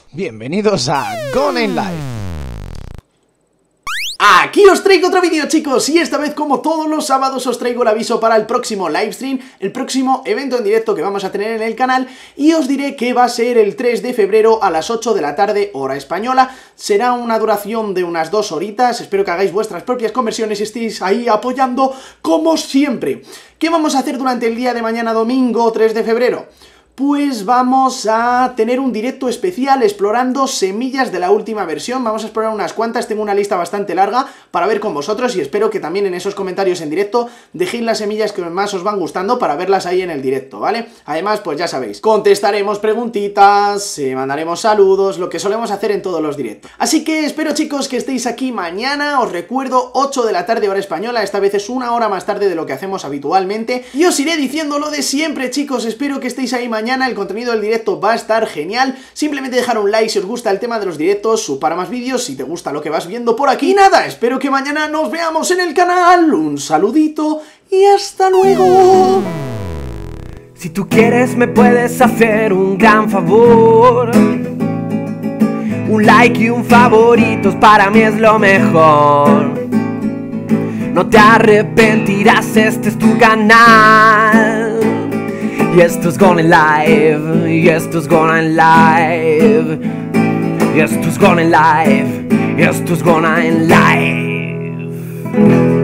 Bienvenidos a Gone in Live. Aquí os traigo otro vídeo, chicos, y esta vez, como todos los sábados, os traigo el aviso para el próximo livestream, el próximo evento en directo que vamos a tener en el canal, y os diré que va a ser el 3 de febrero a las 8 de la tarde, hora española. Será una duración de unas 2 horitas, espero que hagáis vuestras propias conversiones y estéis ahí apoyando como siempre. ¿Qué vamos a hacer durante el día de mañana, domingo 3 de febrero? Pues vamos a tener un directo especial explorando semillas de la última versión. Vamos a explorar unas cuantas, tengo una lista bastante larga para ver con vosotros y espero que también en esos comentarios en directo dejéis las semillas que más os van gustando para verlas ahí en el directo, ¿vale? Además, pues ya sabéis, contestaremos preguntitas, mandaremos saludos, lo que solemos hacer en todos los directos. Así que espero, chicos, que estéis aquí mañana. Os recuerdo, 8 de la tarde hora española, esta vez es una hora más tarde de lo que hacemos habitualmente. Y os iré diciendo lo de siempre, chicos, espero que estéis ahí mañana. El contenido del directo va a estar genial. Simplemente dejar un like si os gusta el tema de los directos, para más vídeos si te gusta lo que vas viendo por aquí. Y nada, espero que mañana nos veamos en el canal. Un saludito y hasta luego. Si tú quieres me puedes hacer un gran favor. Un like y un favoritos para mí es lo mejor. No te arrepentirás, este es tu canal. Y esto es Gone in Live, y esto es Gone in Live, y esto es Gone in Live, y esto es Gone in Live.